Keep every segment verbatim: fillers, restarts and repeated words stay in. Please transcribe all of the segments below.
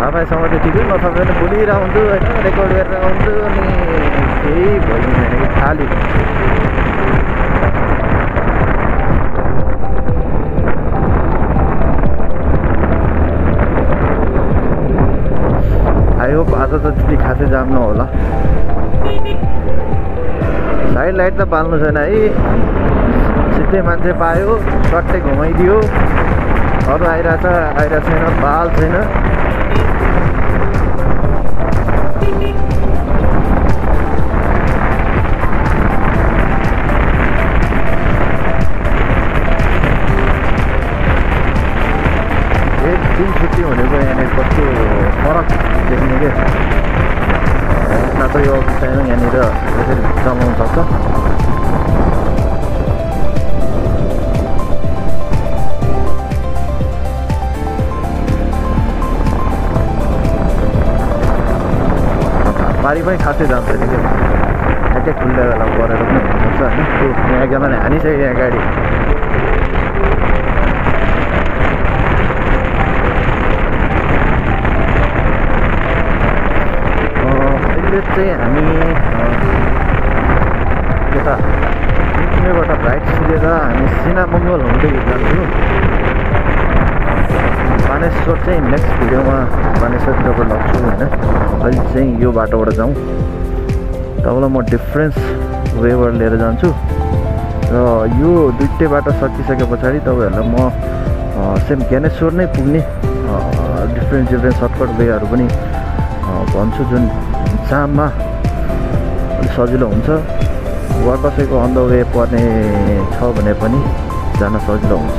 थाहा पाएसम्म त ठिकै, नथाहा भने बोलिरहेको हुन्छु होइन, रेकर्ड गरेर हुन्छु अनि केही भइदिँदैन कि खालि आई होप आज त त्यति खासै जाम नहोला। साइड लाइट त बाल्नु छैन है, सिधै मान्छे पायो सट्टै घुमाइदियो, अरू आइरहेछ आइरहेको छैन, बाल छैन। एक दिन छुट्टी भनेको यहाँनिर कस्तो फरक देखिने क्या, नत्र यो अफिस टाइम यहाँनिर यसरी चलाउनु सक्छ। बारी पनि खासै जान्छ नि क्या, ठ्याक्कै खुल्ला बेला गरेर पनि हुनुपर्छ होइन। त्यो यहाँ एकजनाले हानिसक्यो यहाँ गाडी। अहिले चाहिँ हामी यता तिनबाट राइट सिधेर हामी सिनामङ्गल हुँदै जान्छौँ। बानेश्वर चाहिँ नेक्स्ट भिडियोमा बानेश्वरतिर लग्छु होइन। अहिले चाहिँ यो बाटोबाट जाउँ, तपाईँलाई म डिफ्रेन्स वेबाट लिएर जान्छु र यो दुइटै बाटो सकिसके पछाडि तपाईँहरूलाई म सेम ज्ञानेश्वर नै पुग्ने डिफ्रेन्ट डिफ्रेन्ट सर्टकट वेहरू पनि भन्छु, जुन जाममा अलिक सजिलो हुन्छ वा कसैको अन द वे पर्ने छ भने पनि जान सजिलो हुन्छ।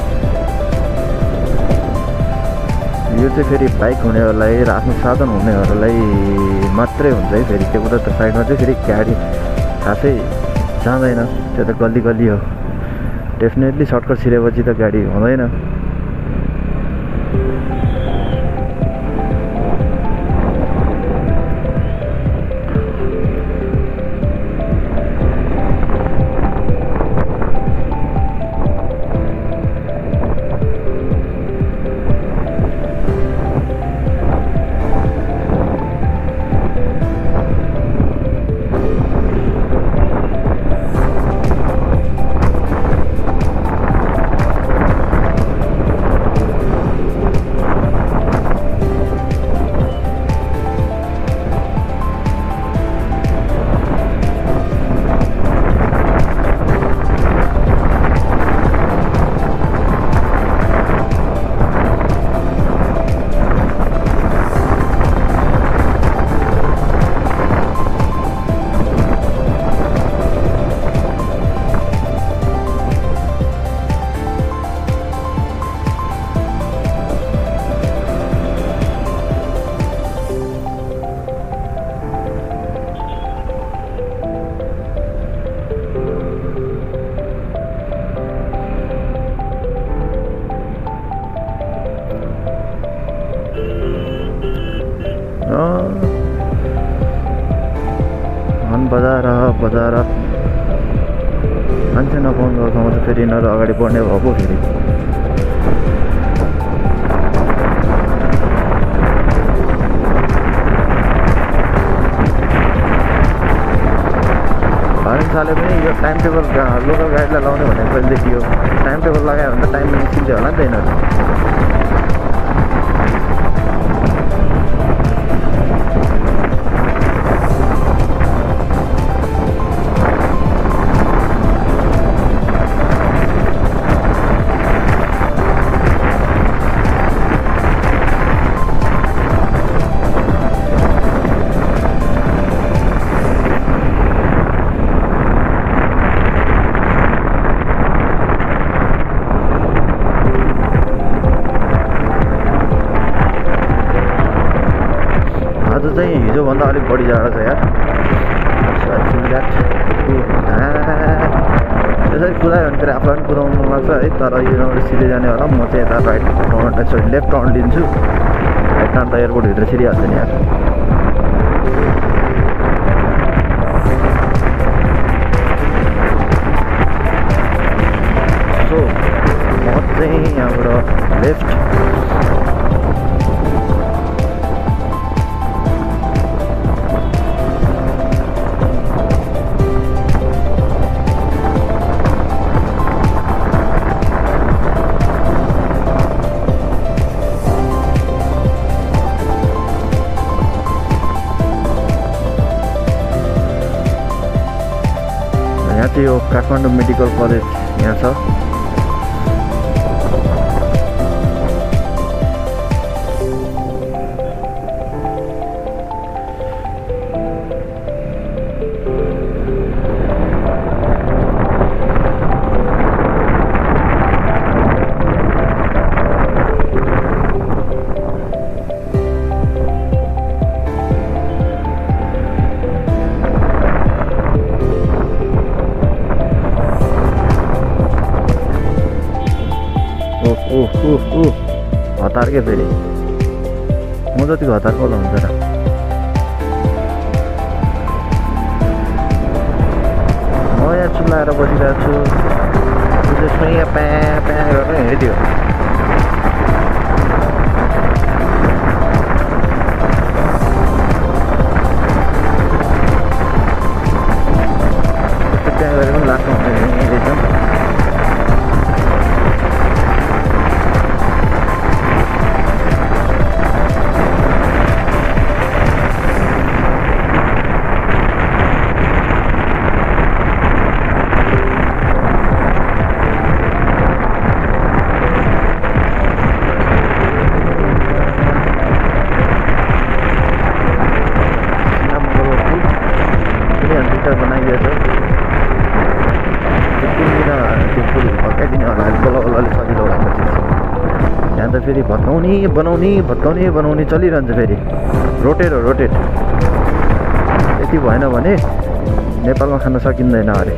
यो चाहिँ फेरि बाइक हुनेहरूलाई र आफ्नो साधन हुनेहरूलाई मात्रै हुन्छ है। फेरि त्यो उता त साइडमा चाहिँ फेरि गाडी खासै जाँदैन, त्यो त गल्ली गल्ली हो। डेफिनेटली सर्टकट छिरेपछि त गाडी हुँदैन। बजार बजार मान्छे नपाउनुको ठाउँमा त फेरि यिनीहरू अगाडि बढ्ने भएको फेरि भाइसाले पनि यो टाइम टेबल लोकल गाडीलाई लाउने भनेको पहिलेदेखि यो टाइम टेबल लगायो भने त टाइममा निस्किन्छ होला नि त यिनीहरू। चाहिँ हिजोभन्दा अलिक बढी जाडो छ यार। यसरी कुदायो भने फेरि आफूलाई पनि कुदाउनु मन लाग्छ है। तर यो सिधै जाने होला, म चाहिँ यता right turn sorry left turn लिन्छु। राइट टर्न त एयरपोर्टभित्र छिरिहाल्छ नि यार। सो म चाहिँ यहाँबाट लेफ्ट चाहिँ यो काठमाडौँ मेडिकल कलेज यहाँ छ। ओह ओह ओह हतार के फेरि म जतिको हतार कसलाई हुन्छ र। म यहाँ चुलाएर बसिरहेको छु, त्यसमा यहाँ प्या प्या गरेर हिँडिदियो। त्यहाँ गरेर पनि लाग्नु हुँदैन। फेरि भत्काउने बनाउने भत्काउने बनाउने चलिरहन्छ। फेरि रोटेट हो रोटेट। यति भएन भने नेपालमा खान सकिँदैन अरे।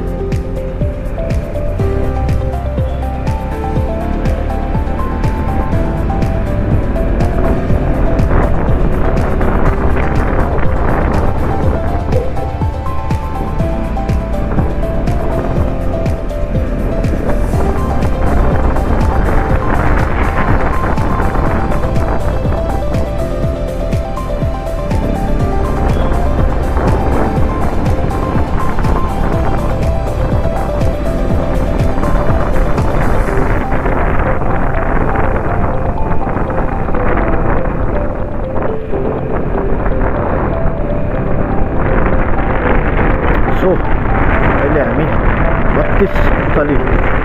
सो अहिले हामी बत्तिस पुतली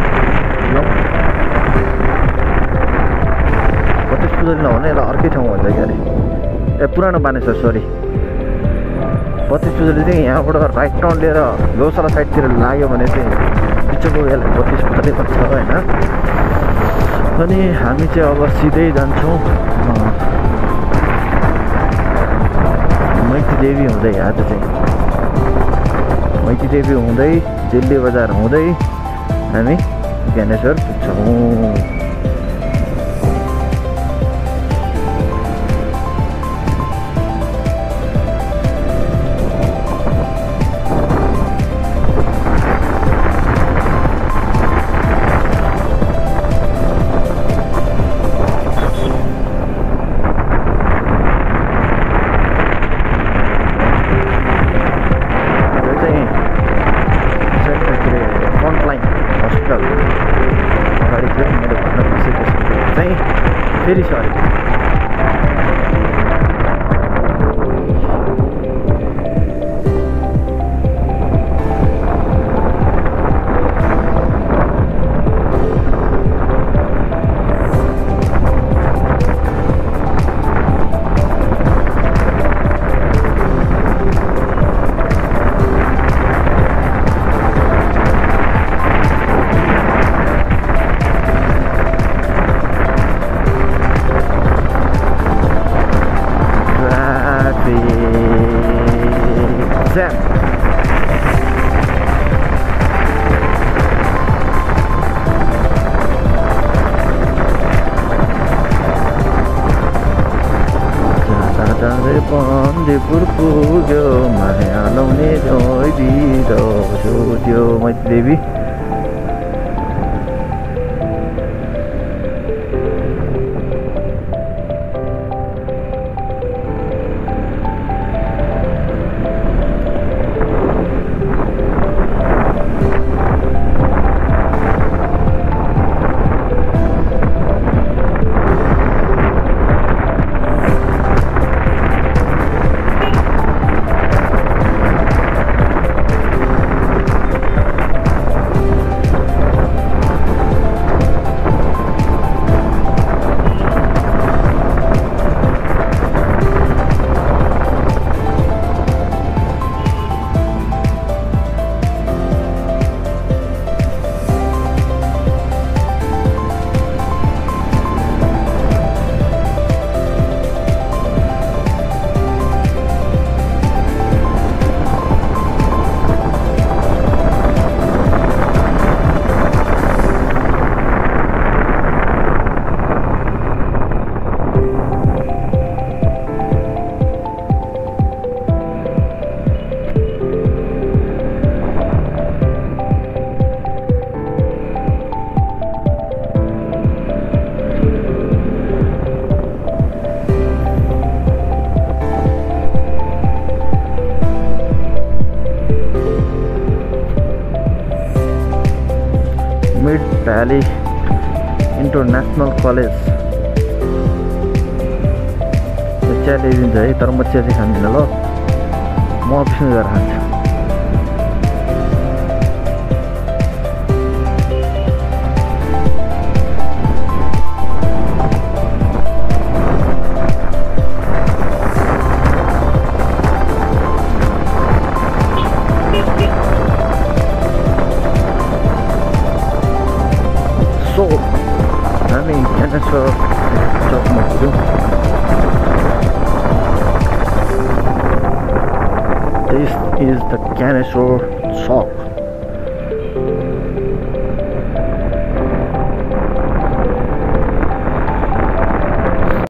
बत्तिस पुतली नहुने यसलाई अर्कै ठाउँ भन्छ क्या अरे। ए पुरानो बानेश्वर सरी। बत्तिस पुतली चाहिँ यहाँबाट राइट टर्न लिएर गौशाला साइडतिर लाग्यो भने चाहिँ पिछेको यसलाई बत्तिस पुतली भन्छ होइन। अनि हामी चाहिँ अब सिधै जान्छौँ मैती देवी हुँदै। आज चाहिँ मैती देवी हुँदै दिल्ली बजार हुँदै हामी ज्ञानेश्वर पुग्छौँ। फेरि सरी बन्दीपुर पुग्यो माया लाउने जोइदिँदो त्यो Maiti Devi. Valley international college. चिया ल्याइदिन्छ है, तर म चिया चाहिँ खान्दिनँ ल, म अफिसमा गएर खान्छु। सो हामी ज्ञानेश्वर चौकमा पुग्यौँ। This is the Gyaneswar Chowk.